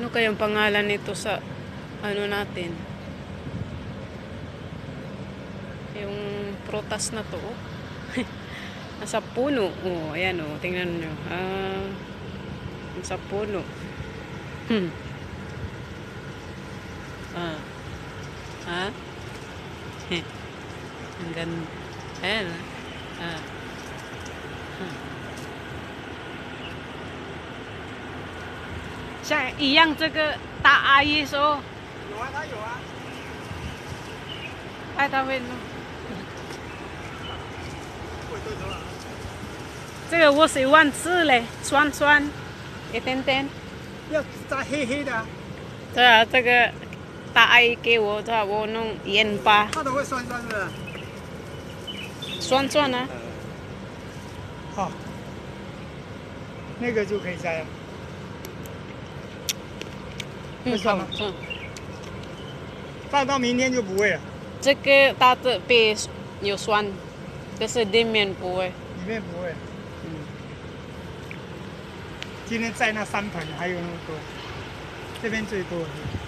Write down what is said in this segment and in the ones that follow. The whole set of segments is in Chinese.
Ano kayang pangalan nito sa ano natin? Yung prutas na to. Oh. Nasa puno. Oh, ayan oh. Tingnan nyo. Nasa puno. Ha? Ang ganda. Ayan. 像一样这个大阿姨说。 有啊，他有啊。 哎，他会弄。这个我喜欢吃嘞，酸酸，一点点。 要炸黑黑的、啊。 对啊，这个大阿姨给我的，我弄盐巴。 它都会酸酸的。 酸酸啊。 好，那个就可以摘了。会酸吗？放到明天就不会了。 这个它这边有酸，但是里面不会。 里面不会。今天摘那3盆，还有那么多，这边最多。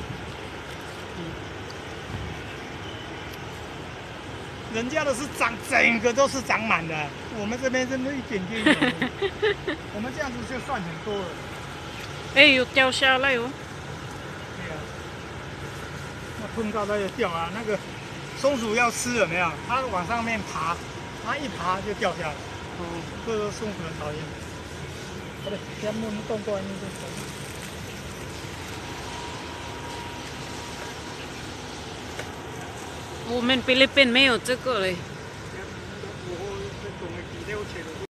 人家的是长整个都是长满的，我们这边真的一点点有。我们这样子就算很多了。 哎，有掉下来哦。 对啊，那碰到它就掉啊。那个松鼠要吃有没有？它往上面爬，它一爬就掉下来。所以说松鼠很讨厌。好的，先摸动过来那个。 我们菲律宾没有这个嘞。